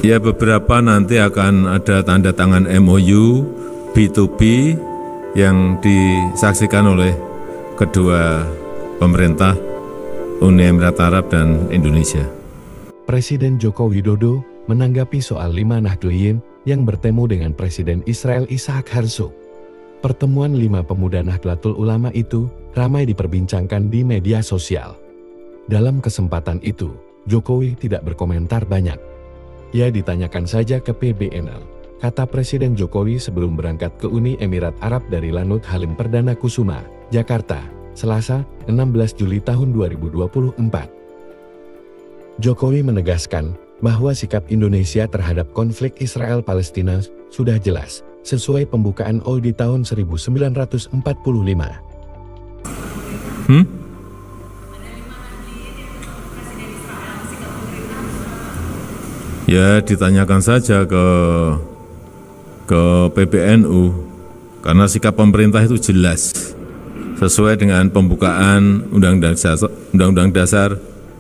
Ya, beberapa nanti akan ada tanda tangan MOU B2B yang disaksikan oleh kedua pemerintah Uni Emirat Arab dan Indonesia. Presiden Joko Widodo menanggapi soal 5 Nahdliyin yang bertemu dengan Presiden Israel Ishak Herzog. Pertemuan 5 pemuda Nahdlatul Ulama itu ramai diperbincangkan di media sosial. Dalam kesempatan itu, Jokowi tidak berkomentar banyak. Ya, ditanyakan saja ke PBNL, kata Presiden Jokowi sebelum berangkat ke Uni Emirat Arab dari Lanut Halim Perdana Kusuma, Jakarta, Selasa, 16 Juli tahun 2024. Jokowi menegaskan bahwa sikap Indonesia terhadap konflik Israel-Palestina sudah jelas, sesuai pembukaan OI di tahun 1945. Ya, ditanyakan saja ke PBNU, karena sikap pemerintah itu jelas, sesuai dengan pembukaan Undang-Undang Dasar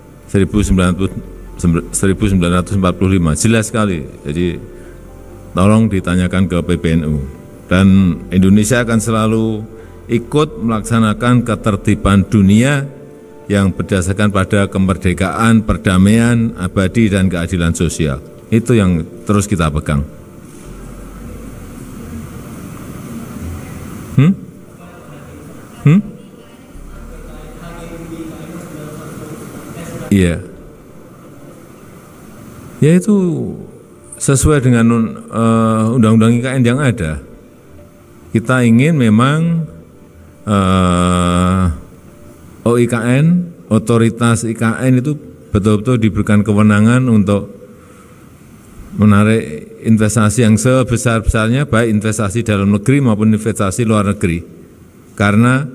1945, jelas sekali. Jadi tolong ditanyakan ke PBNU. Dan Indonesia akan selalu ikut melaksanakan ketertiban dunia yang berdasarkan pada kemerdekaan, perdamaian, abadi, dan keadilan sosial. Itu yang terus kita pegang. Iya. Ya, itu sesuai dengan Undang-Undang IKN yang ada. Kita ingin memang OIKN, otoritas IKN itu betul-betul diberikan kewenangan untuk menarik investasi yang sebesar-besarnya, baik investasi dalam negeri maupun investasi luar negeri. Karena